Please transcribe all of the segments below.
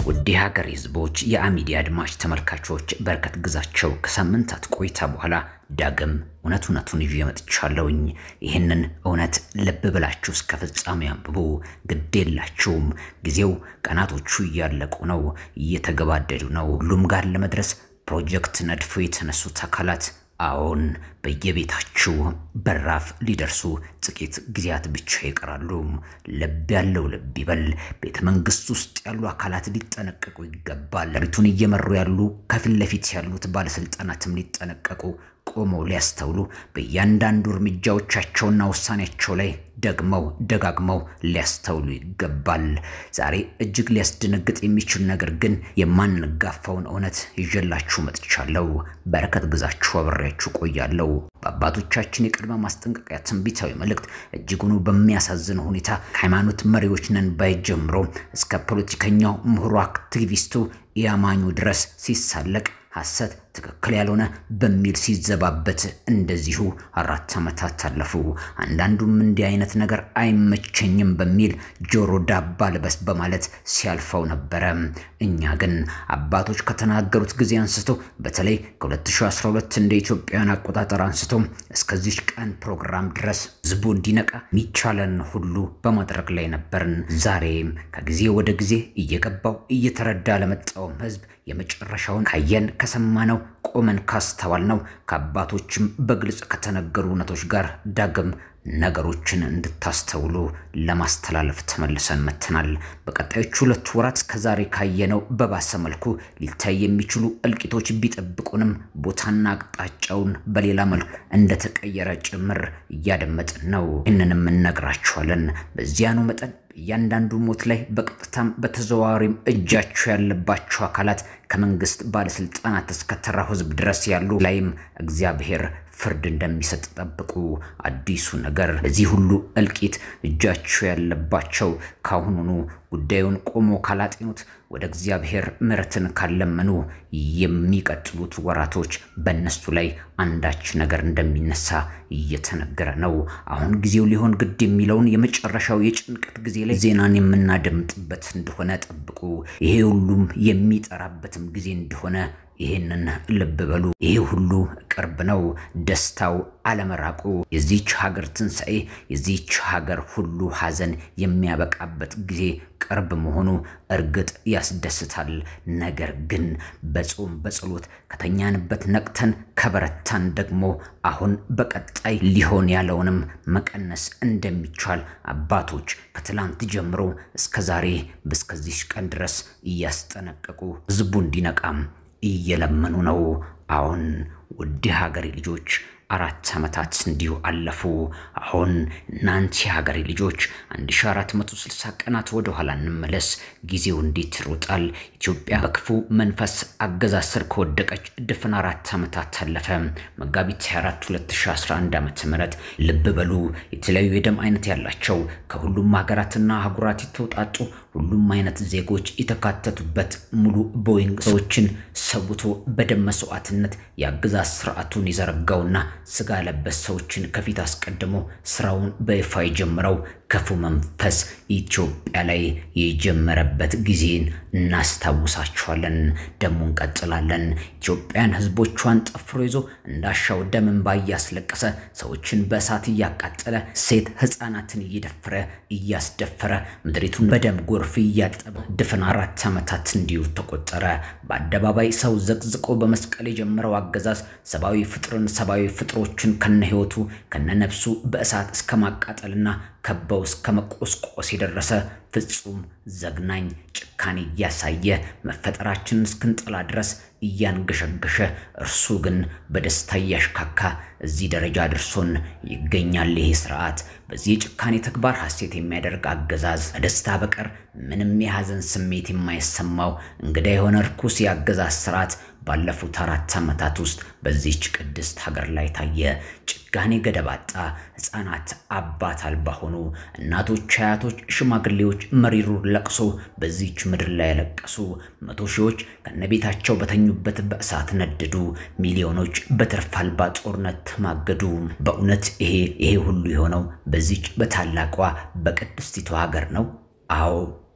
ውድ ሀገር ህዝቦች የአሚዲያ አድማጭ ተመልካቾች በርከት ግዛቸው ከሳምንታት ቆይታ በኋላ ዳግም እውነቱን ይዤ መጥቻለሁኝ። ይሄንን እውነት ልብ ብላችሁ እስከ ፍጻሜ አንብቡ። ግዴላችሁም ጊዜው ቀናቶቹ እያለቁ ነው፣ እየተገባደዱ ነው። ሁሉም ጋር ለመድረስ ፕሮጀክት ነድፎ የተነሱት አካላት አሁን በየቤታችሁ በራፍ ሊደርሱ ጥቂት ጊዜያት ብቻ ይቀራሉ። ልብ ያለው ልብ ይበል። ቤተ መንግስት ውስጥ ያሉ አካላት ሊጠነቀቁ ይገባል። ሪቱን እየመሩ ያሉ ከፊት ለፊት ያሉት ባለስልጣናትም ሊጠነቀቁ ቆመው ሊያስተውሉ በእያንዳንዱ እርምጃዎቻቸውና ውሳኔያቸው ላይ ደጋግመው ሊያስተውሉ ይገባል። ዛሬ እጅግ ሊያስደነግጥ የሚችል ነገር ግን የማንጋፋውን እውነት ይዤላችሁ መጥቻለሁ። በረከት ግዛችሁ አብሬያችሁ ቆያለሁ። በአባቶቻችን የቅድመ ማስጠንቀቂያ ትንቢታዊ መልእክት እጅጉኑ በሚያሳዝን ሁኔታ ሃይማኖት መሪዎች ነን ባይጀምሮ እስከ ፖለቲከኛው ምሁሩ አክቲቪስቱ ያማኙ ድረስ ሲሳለቅ ሐሰት ትክክል ያልሆነ በሚል ሲዘባበት እንደዚሁ 4 ዓመታት አለፉ። አንዳንዱም እንዲህ አይነት ነገር አይመቸኝም በሚል ጆሮ ዳባ ልበስ በማለት ሲያልፈው ነበር። እኛ ግን አባቶች ከተናገሩት ጊዜ አንስቶ በተለይ ከ2012 እንደ ኢትዮጵያን አቆጣጠር አንስቶ እስከዚህ ቀን ፕሮግራም ድረስ ህዝቡ እንዲነቃ ሚቻለን ሁሉ በማድረግ ላይ ነበርን። ዛሬም ከጊዜ ወደ ጊዜ እየገባው እየተረዳ ለመጣው ህዝብ የመጨረሻውን ካየን ከሰማነው ቆመን ካስተዋልነው ከአባቶችም በግልጽ ከተነገሩ እውነቶች ጋር ዳግም ነገሮችን እንድታስተውሉ ለማስተላለፍ ተመልሰን መተናል። በቀጣዮቹ 2 ወራት ከዛሬ ካየነው በባሰ መልኩ ሊታይ የሚችሉ እልቂቶች ቢጠብቁንም ቦታና አቅጣጫውን በሌላ መልኩ እንደተቀየረ ጭምር እያደመጥን ነው። እንንም እንነግራችኋለን። በዚያኑ መጠን እያንዳንዱ ሞት ላይ በቀጥታም በተዘዋዋሪም እጃቸው ያለባቸው አካላት ከመንግስት ባለስልጣናት እስከ ተራው ህዝብ ድረስ ያሉ ላይም እግዚአብሔር ፍርድ እንደሚሰጥ ጠብቁ። አዲሱ ነገር በዚህ ሁሉ እልቂት እጃቸው ያለባቸው ካሁኑኑ ጉዳዩን ቆሞ ካላጤኑት ወደ እግዚአብሔር ምሕረትን ካለመኑ የሚቀጥሉት ወራቶች በእነሱ ላይ አንዳች ነገር እንደሚነሳ እየተነገረ ነው። አሁን ጊዜው ሊሆን ግድ የሚለውን የመጨረሻው የጭንቀት ጊዜ ላይ ዜናን የምናደምጥበት እንደሆነ ጠብቁ። ይሄ ሁሉም የሚጠራበትም ጊዜ እንደሆነ ይሄንን ልብ በሉ። ይሄ ሁሉ ቅርብ ነው። ደስታው አለመራቁ የዚህች ሀገር ትንሣኤ የዚህች ሀገር ሁሉ ሐዘን የሚያበቃበት ጊዜ ቅርብ መሆኑ እርግጥ ያስደስታል። ነገር ግን በጾም በጸሎት ከተኛንበት ነቅተን ከበረታን ደግሞ አሁን በቀጣይ ሊሆን ያለውንም መቀነስ እንደሚቻል አባቶች ከትላንት ጀምሮ እስከ ዛሬ በስከዚህ ቀን ድረስ እያስጠነቀቁ ህዝቡ እንዲነቃም እየለመኑ ነው። አሁን ውድ ሀገሬ ልጆች 4 ዓመታት እንዲሁ አለፉ። አሁን እናንተ ሀገሬ ልጆች 1460 ቀናት ወደ ኋላ እንመለስ። ጊዜው እንዴት ይሮጣል። ኢትዮጵያ በክፉ መንፈስ አገዛዝ ስር ከወደቀች ድፍን 4 ዓመታት አለፈ። መጋቢት 24 2011 ዓ.ም ልብ በሉ። የተለያዩ የደም አይነት ያላቸው ከሁሉም ሀገራትና አህጉራት የተውጣጡ ሁሉም አይነት ዜጎች የተካተቱበት ሙሉ ቦይንግ ሰዎችን ሰውቶ በደም መስዋዕትነት ያገዛዝ ስርዓቱን ይዘረጋውና ስጋ ለበስ ሰዎችን ከፊት አስቀድሞ ስራውን በይፋ የጀመረው ክፉ መንፈስ ኢትዮጵያ ላይ የጀመረበት ጊዜን እናስታውሳችኋለን። ደሙን እንቀጥላለን። ኢትዮጵያን ህዝቦቿን ጠፍሮ ይዞ እንዳሻው ደምን ባያስለቀሰ ሰዎችን በእሳት እያቃጠለ ሴት ህፃናትን እየደፈረ እያስደፈረ ምድሪቱን በደም ጎርፍ እያጠበ ድፍን 4 ዓመታት እንዲሁ ተቆጠረ። በአደባባይ ሰው ዘቅዝቆ በመስቀል የጀመረው አገዛዝ ሰባዊ ፍጥሮችን ከነህይወቱ ከነነፍሱ በእሳት እስከማቃጠልና ከበው እስከመቆስቆስ የደረሰ ፍጹም ዘግናኝ ጭካኔ ያሳየ መፈጠራችንን እስክንጠላ ድረስ እያንገሸገሸ እርሱ ግን በደስታ ያሽካካ እዚህ ደረጃ ድርሶን ይገኛል። ይሄ ስርዓት በዚህ ጭካኔ ተግባር ሐሴት የሚያደርግ አገዛዝ ደስታ በቀር ምንም የሐዘን ስሜት የማይሰማው እንግዳ የሆነ ርኩስ ያገዛዝ ስርዓት ባለፉት 4 ዓመታት ውስጥ በዚህች ቅድስት ሀገር ላይ ታየ። ጭካኔ ገደባጣ። ህፃናት አባት አልባ ሆኑ። እናቶች፣ አያቶች፣ ሽማግሌዎች መሪሩ ለቅሶ በዚህች ምድር ላይ ያለቀሱ። 100 ሺዎች ከነቤታቸው በተኙበት በእሳት ነደዱ። ሚሊዮኖች በትርፍ አልባ ጦርነት ተማገዱ። በእውነት ይሄ ሁሉ የሆነው በዚህች በታላቋ በቅድስቲቱ ሀገር ነው።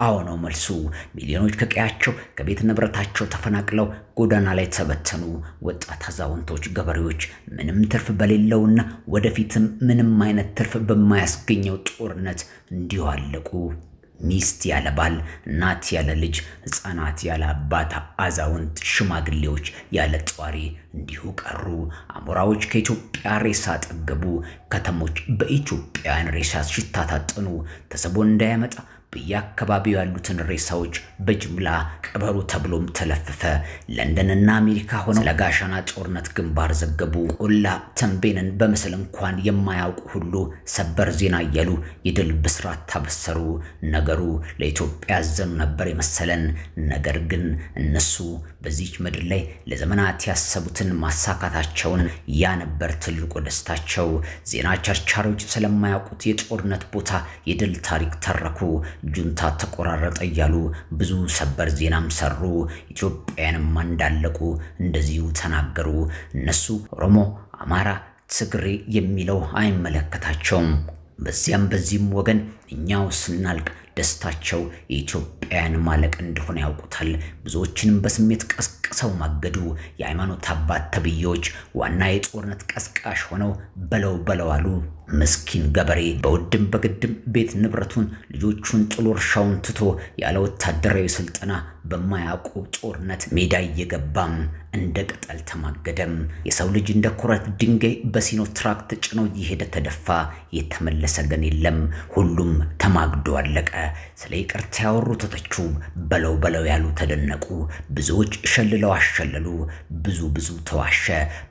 አዎ ነው መልሱ። ሚሊዮኖች ከቀያቸው ከቤት ንብረታቸው ተፈናቅለው ጎዳና ላይ ተበተኑ። ወጣት አዛውንቶች፣ ገበሬዎች ምንም ትርፍ በሌለውና ወደፊትም ምንም አይነት ትርፍ በማያስገኘው ጦርነት እንዲሁ አለቁ። ሚስት ያለ ባል፣ እናት ያለ ልጅ፣ ሕፃናት ያለ አባት፣ አዛውንት ሽማግሌዎች ያለ ጧሪ እንዲሁ ቀሩ። አሞራዎች ከኢትዮጵያ ሬሳ ጠገቡ። ከተሞች በኢትዮጵያን ሬሳ ሽታ ታጠኑ። ተሰቦ እንዳያመጣ በየአካባቢው ያሉትን ሬሳዎች በጅምላ ቀበሩ ተብሎም ተለፈፈ። ለንደንና አሜሪካ ሆነው ለጋሻና ጦርነት ግንባር ዘገቡ። ቆላ ተንቤንን በመሰል እንኳን የማያውቁ ሁሉ ሰበር ዜና እያሉ የድል ብስራት ታበሰሩ። ነገሩ ለኢትዮጵያ ያዘኑ ነበር የመሰለን። ነገር ግን እነሱ በዚች ምድር ላይ ለዘመናት ያሰቡትን ማሳካታቸውን ያ ነበር ትልቁ ደስታቸው። ዜና ቸርቻሪዎች ስለማያውቁት የጦርነት ቦታ የድል ታሪክ ተረኩ። ጁንታ ተቆራረጠ እያሉ ብዙ ሰበር ዜናም ሰሩ። ኢትዮጵያንም እንዳለቁ እንደዚሁ ተናገሩ። እነሱ ኦሮሞ፣ አማራ፣ ትግሬ የሚለው አይመለከታቸውም። በዚያም በዚህም ወገን እኛው ስናልቅ ደስታቸው የኢትዮጵያን ማለቅ እንደሆነ ያውቁታል። ብዙዎችንም በስሜት ቀስቅሰው ማገዱ። የሃይማኖት አባት ተብዮች ዋና የጦርነት ቀስቃሽ ሆነው በለው አሉ። ምስኪን ገበሬ በውድም በግድም ቤት ንብረቱን ልጆቹን ጥሎ እርሻውን ትቶ ያለ ወታደራዊ ስልጠና በማያውቁ ጦርነት ሜዳ እየገባም እንደ ቅጠል ተማገደም። የሰው ልጅ እንደ ኩረት ድንጋይ በሲኖ ትራክት ጭኖ እየሄደ ተደፋ። የተመለሰ ግን የለም። ሁሉም ተማግዶ አለቀ። ስለ ይቅርታ ያወሩ ተተቹ። በለው ያሉ ተደነቁ። ብዙዎች ሸልለው አሸለሉ። ብዙ ተዋሸ።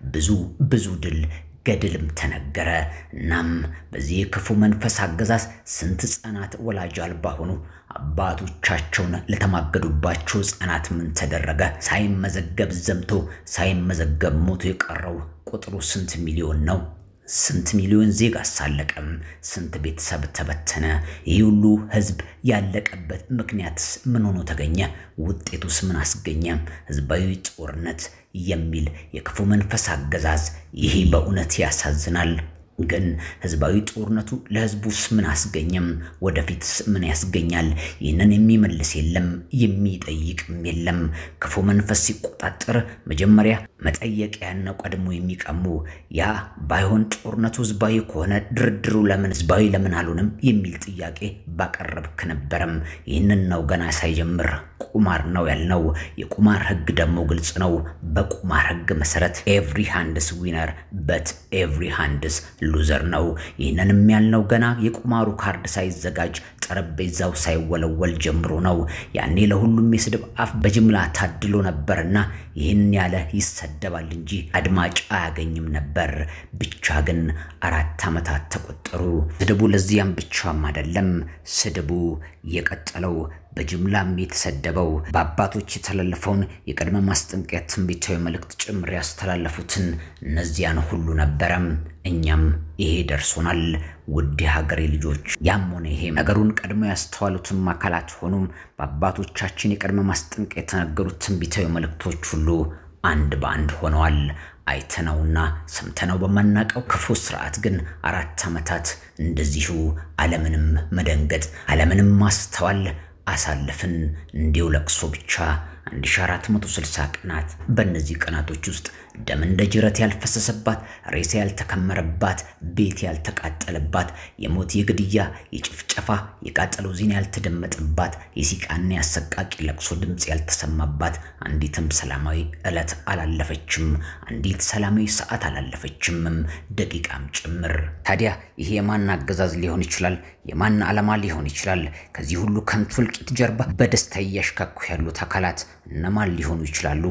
ብዙ ድል ገድልም ተነገረ። እናም በዚህ ክፉ መንፈስ አገዛዝ ስንት ሕፃናት ወላጅ አልባ ሆኑ። አባቶቻቸውን ለተማገዱባቸው ሕፃናት ምን ተደረገ? ሳይመዘገብ ዘምቶ ሳይመዘገብ ሞቶ የቀረው ቁጥሩ ስንት ሚሊዮን ነው? ስንት ሚሊዮን ዜጋ አሳለቀም? ስንት ቤተሰብ ተበተነ? ይህ ሁሉ ህዝብ ያለቀበት ምክንያትስ ምን ሆኖ ተገኘ? ውጤቱስ ምን አስገኘ? ህዝባዊ ጦርነት የሚል የክፉ መንፈስ አገዛዝ። ይሄ በእውነት ያሳዝናል። ግን ህዝባዊ ጦርነቱ ለህዝቡስ ምን አስገኘም? ወደፊትስ ምን ያስገኛል? ይህንን የሚመልስ የለም፣ የሚጠይቅም የለም። ክፉ መንፈስ ሲቆጣጠር መጀመሪያ መጠየቂያን ቀድሞ የሚቀሙ ያ ባይሆን ጦርነቱ ህዝባዊ ከሆነ ድርድሩ ለምን ህዝባዊ ለምን አልሆነም የሚል ጥያቄ ባቀረብክ ነበርም። ይህንን ነው ገና ሳይጀምር ቁማር ነው ያልነው። የቁማር ህግ ደግሞ ግልጽ ነው። በቁማር ህግ መሰረት every hand is winner but every hand is loser ነው። ይህንንም ያልነው ገና የቁማሩ ካርድ ሳይዘጋጅ ጠረጴዛው ሳይወለወል ጀምሮ ነው። ያኔ ለሁሉም የስድብ አፍ በጅምላ ታድሎ ነበርና ይህን ያለ ይሰደባል እንጂ አድማጭ አያገኝም ነበር። ብቻ ግን 4 ዓመታት ተቆጠሩ። ስድቡ ለዚያም ብቻም አይደለም። ስድቡ የቀጠለው በጅምላም የተሰደበው በአባቶች የተላለፈውን የቀድመ ማስጠንቀቂያ ትንቢታዊ መልእክት ጭምር ያስተላለፉትን እነዚያን ሁሉ ነበረም። እኛም ይሄ ደርሶናል። ውድ ሀገሬ ልጆች፣ ያም ሆነ ይሄ ነገሩን ቀድሞ ያስተዋሉትን አካላት ሆኑም በአባቶቻችን የቀድመ ማስጠንቀቂያ የተነገሩት ትንቢታዊ መልእክቶች ሁሉ አንድ በአንድ ሆነዋል። አይተነውና ሰምተነው በመናቀው ክፉ ስርዓት ግን 4 ዓመታት እንደዚሁ ዓለምንም መደንገጥ ዓለምንም ማስተዋል አሳልፈን እንዲው ለቅሶ ብቻ 1460 ቀናት። በእነዚህ ቀናቶች ውስጥ ደም እንደ ጅረት ያልፈሰሰባት፣ ሬሳ ያልተከመረባት፣ ቤት ያልተቃጠለባት፣ የሞት የግድያ የጭፍጨፋ የቃጠሎ ዜና ያልተደመጠባት፣ የሲቃና ያሰቃቂ ለቅሶ ድምጽ ያልተሰማባት አንዲትም ሰላማዊ ዕለት አላለፈችም። አንዲት ሰላማዊ ሰዓት አላለፈችም፣ ደቂቃም ጭምር። ታዲያ ይሄ የማን አገዛዝ ሊሆን ይችላል? የማን ዓላማ ሊሆን ይችላል? ከዚህ ሁሉ ከንቱ እልቂት ጀርባ በደስታ ያሽካኩ ያሉት አካላት እነማን ሊሆኑ ይችላሉ?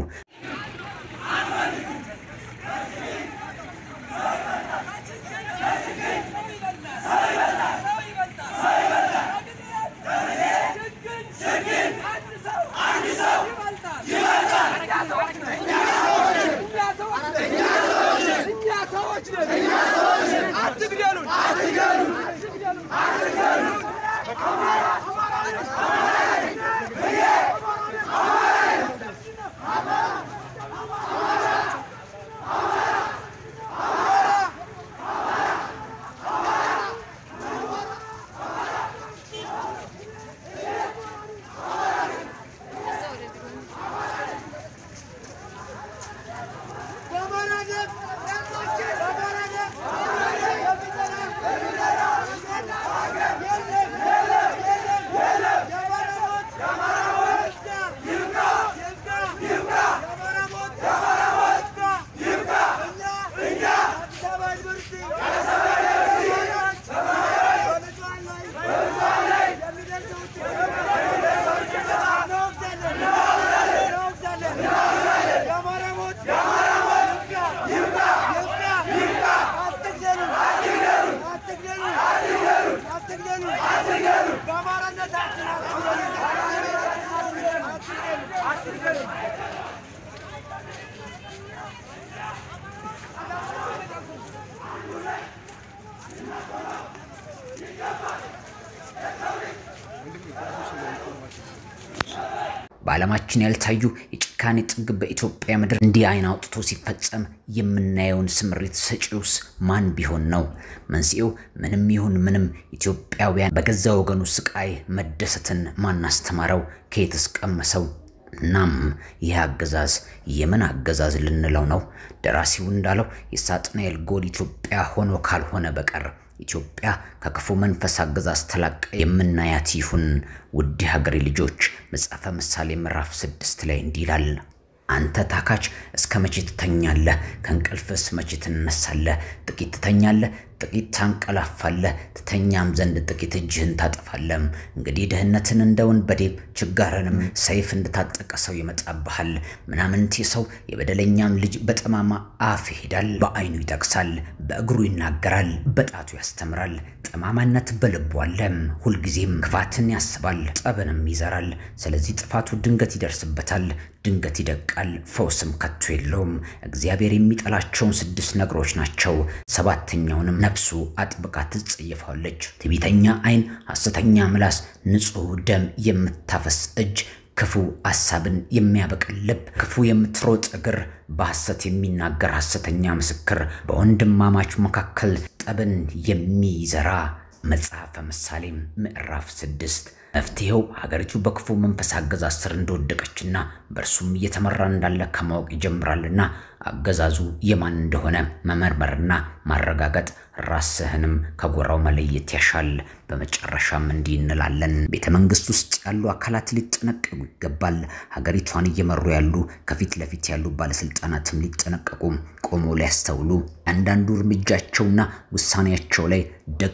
በዓለማችን ያልታዩ የጭካኔ ጥግ በኢትዮጵያ ምድር እንዲህ አይን አውጥቶ ሲፈጸም የምናየውን ስምሪት ሰጪውስ ማን ቢሆን ነው? መንስኤው ምንም ይሁን ምንም ኢትዮጵያውያን በገዛ ወገኑ ስቃይ መደሰትን ማን አስተማረው? ከየትስ ቀመሰው? እናም ይህ አገዛዝ የምን አገዛዝ ልንለው ነው? ደራሲው እንዳለው የሳጥናኤል ጎል ኢትዮጵያ ሆኖ ካልሆነ በቀር ኢትዮጵያ ከክፉ መንፈስ አገዛዝ ተላቀ የምናያት ይሁን። ውድ ሀገሬ ልጆች መጽሐፈ ምሳሌ ምዕራፍ 6 ላይ እንዲህ ይላል፣ አንተ ታካች እስከ መቼ ትተኛለህ? ከእንቅልፍስ መቼ ትነሳለህ? ጥቂት ትተኛለህ፣ ጥቂት ታንቀላፋለህ፣ ትተኛም ዘንድ ጥቂት እጅህን ታጠፋለህ። እንግዲህ ድህነትን እንደ ወንበዴ ችጋርንም ሰይፍ እንደታጠቀ ሰው ይመጣብሃል። ምናምንቴ ሰው የበደለኛም ልጅ በጠማማ አፍ ይሄዳል። በዓይኑ ይጠቅሳል፣ በእግሩ ይናገራል፣ በጣቱ ያስተምራል። ጠማማነት በልቡ አለ፣ ሁልጊዜም ክፋትን ያስባል፣ ጠብንም ይዘራል። ስለዚህ ጥፋቱ ድንገት ይደርስበታል፣ ድንገት ይደቃል፣ ፈውስም ከቶ የለውም። እግዚአብሔር የሚጠላቸውን 6 ነገሮች ናቸው፣ ሰባተኛውንም ነፍሱ አጥብቃ ትጸየፋለች። ትዕቢተኛ ዓይን፣ ሐሰተኛ ምላስ፣ ንጹሕ ደም የምታፈስ እጅ፣ ክፉ ሐሳብን የሚያበቅል ልብ፣ ክፉ የምትሮጥ እግር፣ በሐሰት የሚናገር ሐሰተኛ ምስክር፣ በወንድማማች መካከል ጠብን የሚዘራ። መጽሐፈ ምሳሌ ምዕራፍ 6 መፍትሄው ሀገሪቱ በክፉ መንፈስ አገዛዝ ስር እንደወደቀችና በርሱም እየተመራ እንዳለ ከማወቅ ይጀምራልና አገዛዙ የማን እንደሆነ መመርመርና ማረጋገጥ ራስህንም ከጎራው መለየት ያሻል። በመጨረሻም እንዲህ እንላለን፣ ቤተ መንግስት ውስጥ ያሉ አካላት ሊጠነቀቁ ይገባል። ሀገሪቷን እየመሩ ያሉ ከፊት ለፊት ያሉ ባለስልጣናትም ሊጠነቀቁ፣ ቆሞ ሊያስተውሉ፣ አንዳንዱ እርምጃቸውና ውሳኔያቸው ላይ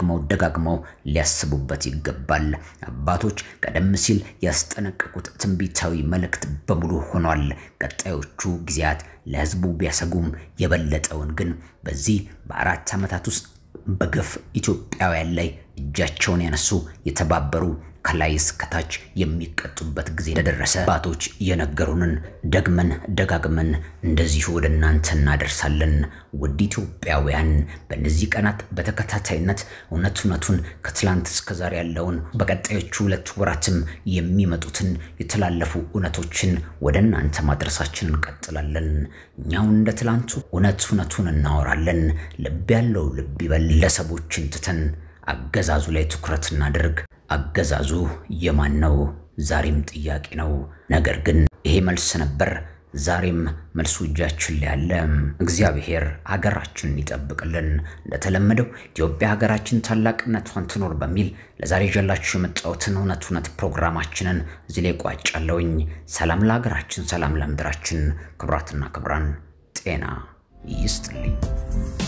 ደጋግመው ሊያስቡበት ይገባል። አባቶች ቀደም ሲል ያስጠነቀቁት ትንቢታዊ መልእክት በሙሉ ሆኗል። ቀጣዮቹ ጊዜያት ለህዝቡ ቢያሰጉም የበለጠውን ግን በዚህ በ4 ዓመታት ውስጥ በግፍ ኢትዮጵያውያን ላይ እጃቸውን ያነሱ የተባበሩ ከላይ እስከ ታች የሚቀጡበት ጊዜ እንደደረሰ አባቶች የነገሩንን ደጋግመን እንደዚሁ ወደ እናንተ እናደርሳለን። ውድ ኢትዮጵያውያን በእነዚህ ቀናት በተከታታይነት እውነቱን ከትላንት እስከ ዛሬ ያለውን በቀጣዮቹ 2 ወራትም የሚመጡትን የተላለፉ እውነቶችን ወደ እናንተ ማድረሳችንን እንቀጥላለን። እኛው እንደ ትላንቱ እውነቱን እናወራለን። ልብ ያለው ልብ ይበል። ለሰቦችን ትተን አገዛዙ ላይ ትኩረት እናድርግ። አገዛዙ የማን ነው? ዛሬም ጥያቄ ነው። ነገር ግን ይሄ መልስ ነበር፣ ዛሬም መልሱ እጃችን ላይ አለ። እግዚአብሔር ሀገራችንን ይጠብቅልን። እንደተለመደው ኢትዮጵያ ሀገራችን ታላቅነቷን ትኖር በሚል ለዛሬ ጀላችሁ የመጣሁትን እውነት ፕሮግራማችንን እዚህ ላይ ቋጫለሁኝ። ሰላም ለሀገራችን፣ ሰላም ለምድራችን። ክብራትና ክብራን ጤና ይስጥልኝ።